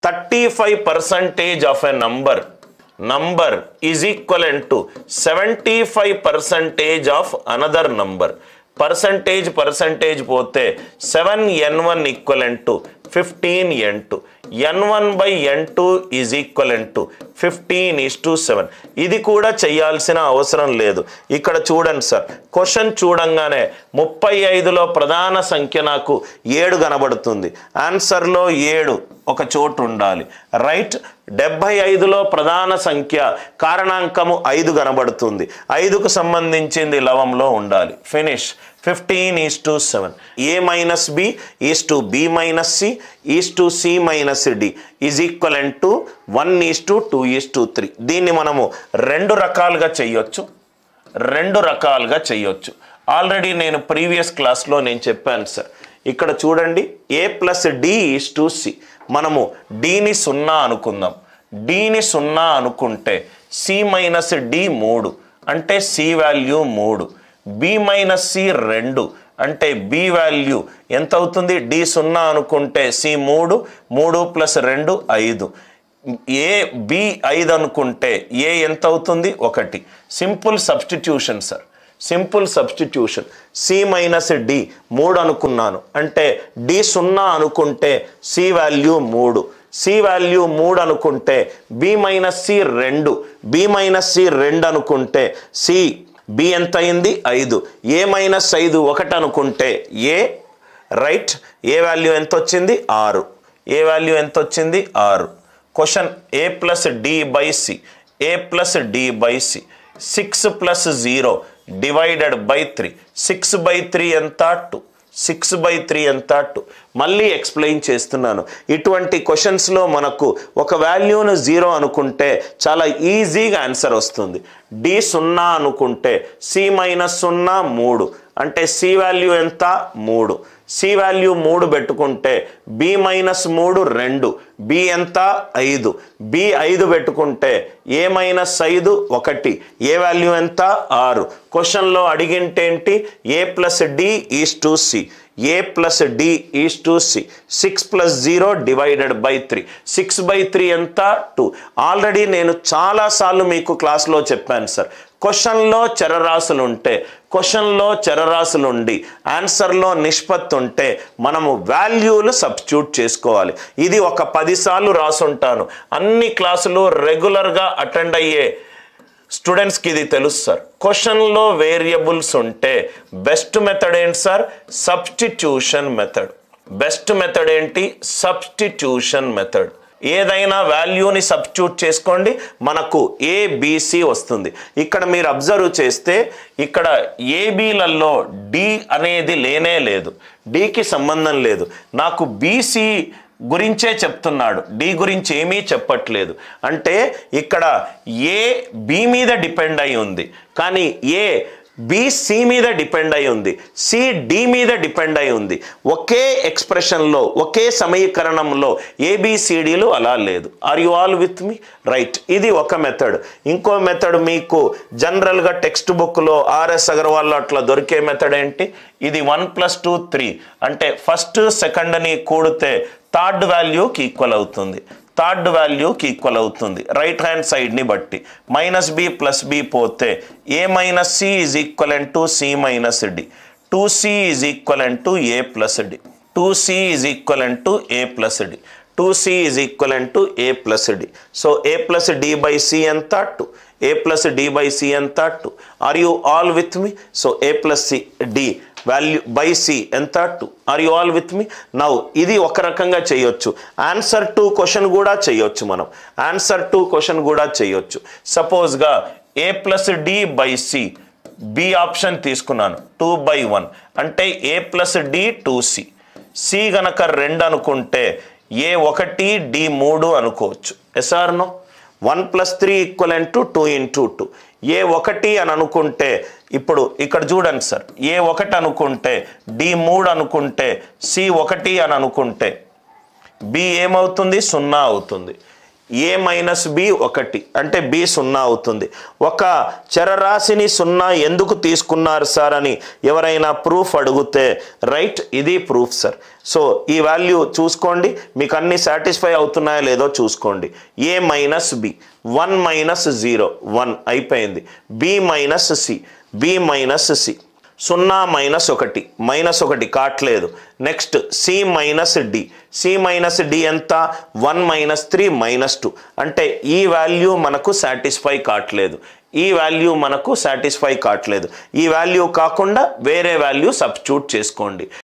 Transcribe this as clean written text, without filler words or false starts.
35% of a number is equivalent to 75% of another number. Percentage పోతే 7n1 equivalent to 15n2. n1 by n2 is equivalent to 15:7. ఇది కూడా చేయాల్సిన అవసరం లేదు. ఇక్కడ చూడండి సార్, క్వశ్చన్ చూడంగానే 35లో ప్రధాన సంఖ్య నాకు 7 కనబడుతుంది. ఆన్సర్లో 7 ఒక చోటు ఉండాలి, రైట్. 75లో ప్రధాన సంఖ్య కారణాంకము 5 కనబడుతుంది. 5కు సంబంధించింది లవంలో ఉండాలి. Finish. 15:7. a minus b is to b minus c is to c minus d is equivalent to 1:2:3. దీన్ని మనము రెండు రకాలుగా చేయొచ్చు. ఆల్రెడీ నేను ప్రీవియస్ క్లాస్లో నేను చెప్పాను సార్. ఇక్కడ చూడండి, a plus d is to c. మనము dని 0 అనుకుందాం. dని 0 అనుకుంటే c minus d 3 అంటే c value 3. b minus c 2 అంటే b వాల్యూ ఎంత అవుతుంది? d 0 అనుకుంటే c 3 3 plus 2 5. a b 5 అనుకుంటే a ఎంత అవుతుంది? 1. Simple substitution sir, simple substitution. c minus d 3 అనుకున్నాను అంటే d 0 అనుకుంటే c వాల్యూ 3. c వాల్యూ 3 అనుకుంటే b minus c 2. b minus c 2 అనుకుంటే c b ఎంత అయింది? 5. a మైనస్ 5 1 అనుకుంటే a, రైట్. a వాల్యూ ఎంత వచ్చింది? 6. a వాల్యూ ఎంత వచ్చింది? 6. Question a plus d by c, a plus d by c. 6 plus 0 divided by 3. 6/3 ఎంత? 2. 6/3 ఎంత? 2. మళ్ళీ ఎక్స్ప్లెయిన్ చేస్తున్నాను. ఇటువంటి క్వశ్చన్స్లో మనకు ఒక వాల్యూను 0 అనుకుంటే చాలా ఈజీగా ఆన్సర్ వస్తుంది. d 0 అనుకుంటే c మైనస్ 0 3 అంటే c వాల్యూ ఎంత? 3. c వాల్యూ 3 పెట్టుకుంటే b మైనస్ 3 2. b ఎంత? 5. b 5 పెట్టుకుంటే a మైనస్ 5 1. a వాల్యూ ఎంత? 6. క్వశ్చన్లో అడిగింటేంటి? a plus d is to c. a plus d is to c. 6 plus 0 divided by 3. 6/3 ఎంత? 2. ఆల్రెడీ నేను చాలాసార్లు మీకు క్లాస్లో చెప్పాను సార్. క్వశ్చన్లో చరరాశులుండి ఆన్సర్లో నిష్పత్తి ఉంటే మనము వాల్యూలు సబ్స్టిట్యూట్ చేసుకోవాలి. ఇది ఒక 10 సార్లు రాసుంటాను. అన్ని క్లాసులు రెగ్యులర్గా అటెండ్ అయ్యే స్టూడెంట్స్కి ఇది తెలుసు సార్. క్వశ్చన్లో వేరియబుల్స్ ఉంటే బెస్ట్ మెథడ్ ఏంటి sir? Substitution method. Best method ఏంటి? Substitution method. ఏదైనా వాల్యూని సబ్స్టిట్యూట్ చేసుకోండి, మనకు ఏబిసి వస్తుంది. ఇక్కడ మీరు అబ్జర్వ్ చేస్తే ఇక్కడ ఏబీలలో డి అనేది లేనే లేదు, డికి సంబంధం లేదు. నాకు బీసీ గురించే చెప్తున్నాడు, డి గురించి ఏమీ చెప్పట్లేదు. అంటే ఇక్కడ ఏ బి మీద డిపెండ్ అయి ఉంది, కానీ ఏ బి సి మీద డిపెండ్ అయి ఉంది, సి డి మీద డిపెండ్ అయి ఉంది. ఒకే ఎక్స్ప్రెషన్లో, ఒకే సమీకరణంలో ఏబిసిడీలు అలా లేదు. Are you all with me? Right. ఇది ఒక మెథడ్. ఇంకో మెథడ్ మీకు జనరల్గా టెక్స్ట్ బుక్లో ఆర్ఎస్ అగర్వాల్లో అట్లా దొరికే మెథడ్ ఏంటి? ఇది 1 + 2 3 అంటే ఫస్ట్ సెకండ్ని కూడితే థర్డ్ వాల్యూకి ఈక్వల్ అవుతుంది. రైట్ హ్యాండ్ సైడ్ని బట్టి -b + b పోతే a - c is equivalent to c - d. 2c is equivalent to a plus d. 2c is equivalent to a plus d. 2c is equivalent to a plus d. So a plus d by c ఎంత? 2. a plus d by c ఎంత? 2. Are you all with me? So a plus c d value by C ఎంత? 2. Are you all with me? Now ఇది ఒక రకంగా చేయొచ్చు. Answer to question కూడా చేయొచ్చు. సపోజ్గా A plus D by C, B option తీసుకున్నాను. 2/1 అంటే ఏ ప్లస్ డి 2c. సి గనక 2 అనుకుంటే ఏ 1 డి 3 అనుకోవచ్చు. Yes are no? 1 + 3 = 2 × 2. ఏ 1 అని అనుకుంటే ఇప్పుడు ఇక్కడ చూడండి సార్, ఏ 1 అనుకుంటే డి 3 అనుకుంటే సి 1 అని అనుకుంటే బి ఏమవుతుంది? 0 అవుతుంది. ఏ మైనస్ బి 1 అంటే బి 0 అవుతుంది. ఒక చరరాశిని 0 ఎందుకు తీసుకున్నారు సార్ అని ఎవరైనా ప్రూఫ్ అడిగితే రైట్, ఇది ప్రూఫ్ సార్. సో ఈ వాల్యూ చూసుకోండి, మీకు అన్ని సాటిస్ఫై అవుతున్నాయో లేదో చూసుకోండి. ఏ మైనస్ బి 1 మైనస్ 0 1 అయిపోయింది. B minus C, B minus C 0 minus 1 minus 1 కాట్లేదు. Next C minus D, C minus D ఎంత 1 మైనస్ 3 మైనస్ 2 అంటే ఈ వాల్యూ మనకు సాటిస్ఫై కావట్లేదు, ఈ వాల్యూ మనకు సాటిస్ఫై కావట్లేదు. ఈ వాల్యూ కాకుండా వేరే వాల్యూ సబ్స్టిట్యూట్ చేసుకోండి.